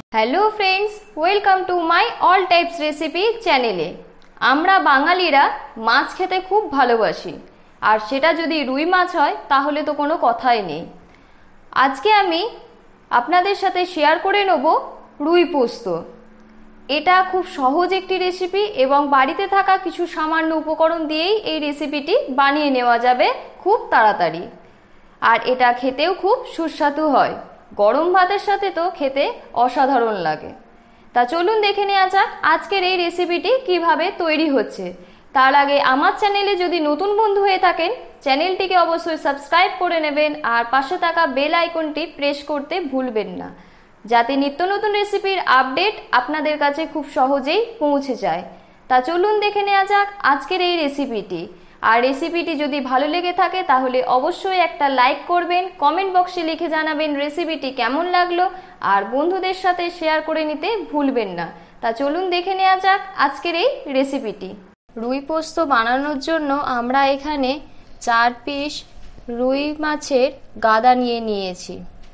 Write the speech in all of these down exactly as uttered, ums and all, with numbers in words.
Hello friends, welcome to my all types recipe চ্যানেলে। আমরা বাঙালিরা মাছ খেতে খুব ভালোবাসি, আর সেটা যদি রুই মাছ হয় তাহলে তো কোনো কথাই নেই। আজকে আমি আপনাদের সাথে শেয়ার করে নেব রুই পোস্ত। এটা খুব সহজ একটি রেসিপি এবং বাড়িতে থাকা কিছু সামান্য উপকরণ দিয়েই এই রেসিপিটি বানিয়ে নেওয়া যাবে খুব তাড়াতাড়ি। আর এটা খেতেও খুব সুস্বাদু হয়, গরম ভাতের সাথে তো খেতে অসাধারণ লাগে। তা চলুন দেখে নেওয়া যাক আজকের এই রেসিপিটি কিভাবে তৈরি হচ্ছে। তার আগে আমার চ্যানেলে যদি নতুন বন্ধু হয়ে থাকেন, চ্যানেলটিকে অবশ্যই সাবস্ক্রাইব করে নেবেন আর পাশে থাকা বেল আইকনটি প্রেস করতে ভুলবেন না, যাতে নিত্য নতুন রেসিপির আপডেট আপনাদের কাছে খুব সহজেই পৌঁছে যায়। তা চলুন দেখে নেওয়া যাক আজকের এই রেসিপিটি। আর রেসিপিটি যদি ভালো লেগে থাকে তাহলে অবশ্যই একটা লাইক করবেন, কমেন্ট বক্সে লিখে জানাবেন রেসিপিটি কেমন লাগলো, আর বন্ধুদের সাথে শেয়ার করে নিতে ভুলবেন না। তা চলুন দেখে নেওয়া যাক আজকের এই রেসিপিটি। রুই পোস্ত বানানোর জন্য আমরা এখানে চার পিস রুই মাছের গাদা নিয়ে নিয়েছি।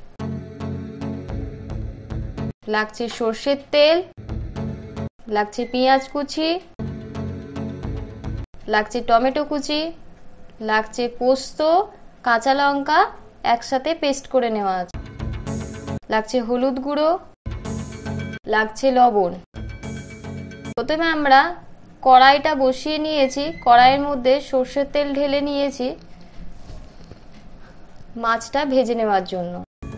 লাগছে সর্ষের তেল, লাগছে পেঁয়াজ কুচি, লাগছে টমেটো কুচি, লাগছে পোস্ত, কাঁচা লঙ্কা একসাথে পেস্ট করে নেওয়া আছে, লাগছে হলুদ গুঁড়ো, লাগছে লবণ। প্রথমে আমরা কড়াইটা বসিয়ে নিয়েছি, কড়াইয়ের মধ্যে সর্ষের তেল ঢেলে নিয়েছি মাছটা ভেজে নেওয়ার জন্য।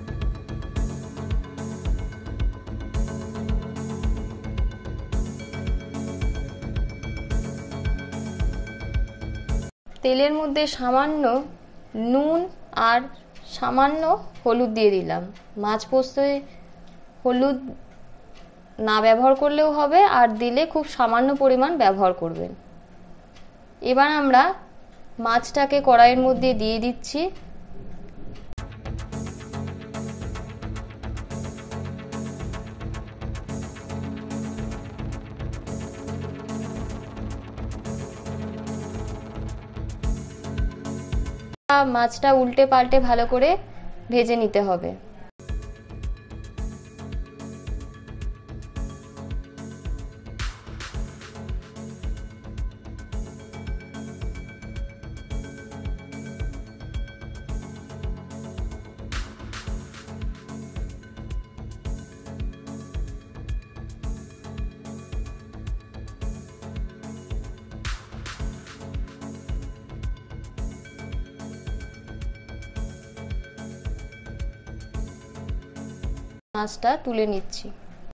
তেলের মধ্যে সামান্য নুন আর সামান্য হলুদ দিয়ে দিলাম। মাছ পোস্তে হলুদ না ব্যবহার করলেও হবে, আর দিলে খুব সামান্য পরিমাণ ব্যবহার করবেন। এবার আমরা মাছটাকে কড়াইয়ের মধ্যে দিয়ে দিচ্ছি। মাছটা উল্টে পাল্টে ভালো করে ভেজে নিতে হবে। মাছটা তুলে নিচ্ছি।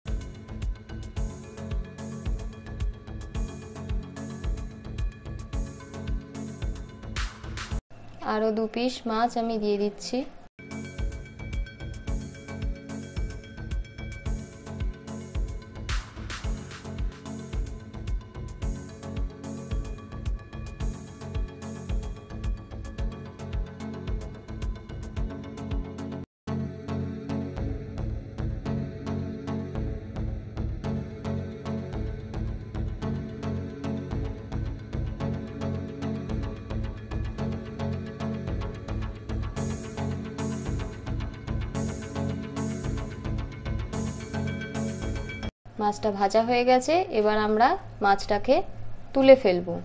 আরো দু পিস মাছ আমি দিয়ে দিচ্ছি। মাছটা ভাজা হয়ে গেছে, এবার আমরা মাছটাকে তুলে ফেলবো।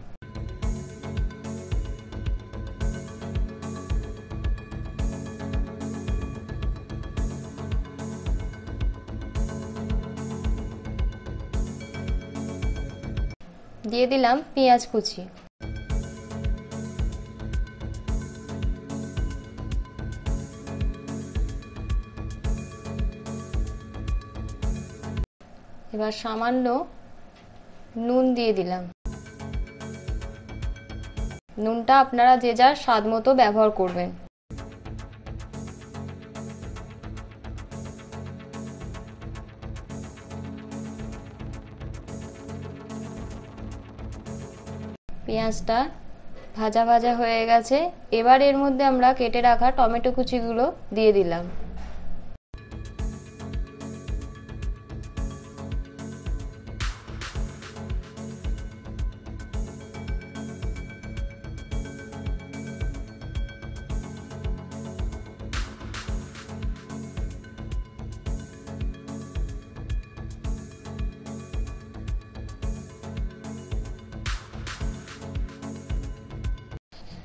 দিয়ে দিলাম পেঁয়াজ কুচি। এবার সামান্য নুন দিয়ে দিলাম। নুনটা আপনারা যে যার স্বাদ মতো ব্যবহার করবেন। পেঁয়াজটা ভাজা ভাজা হয়ে গেছে, এবার এর মধ্যে আমরা কেটে রাখা টমেটো কুচিগুলো দিয়ে দিলাম।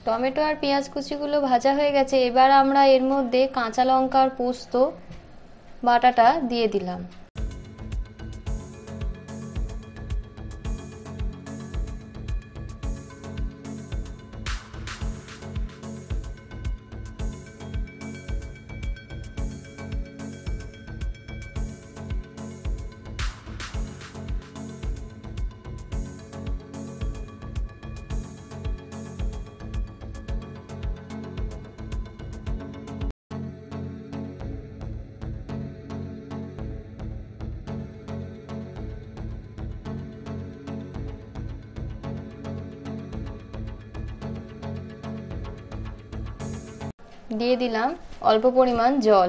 টমেটো আর পেঁয়াজ কুচিগুলো ভাজা হয়ে গেছে। এবার আমরা এর মধ্যে কাঁচা লঙ্কা আর পোস্ত বাটাটা দিয়ে দিলাম। দিয়ে দিলাম অল্প পরিমাণ জল।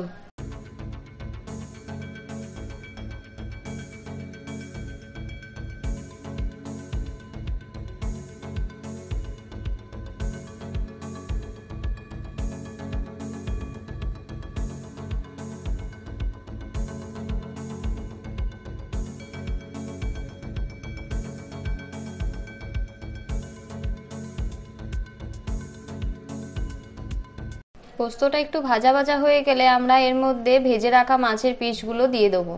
পোস্তটা একটু ভাজা ভাজা হয়ে গেলে আমরা এর মধ্যে ভেজে রাখা মাছের পিসগুলো দিয়ে দেবো।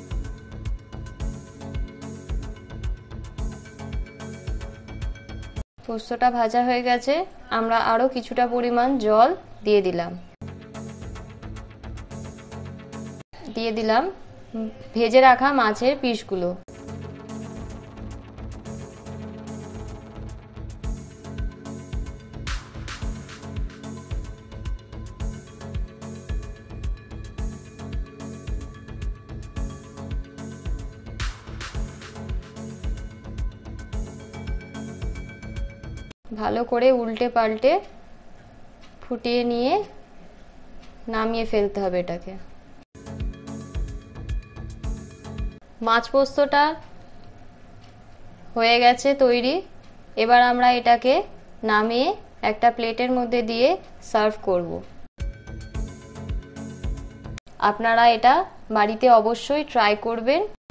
পোস্তটা ভাজা হয়ে গেছে, আমরা আরো কিছুটা পরিমাণ জল দিয়ে দিলাম। দিয়ে দিলাম ভেজে রাখা মাছের পিসগুলো। ভালো করে উল্টে পাল্টে ফুটিয়ে নিয়ে নামিয়ে ফেলতে হবে এটাকে। মাছ পোস্তটা হয়ে গেছে তৈরি। এবার আমরা এটাকে নামিয়ে একটা প্লেটের মধ্যে দিয়ে সার্ভ করব। আপনারা এটা বাড়িতে অবশ্যই ট্রাই করবেন।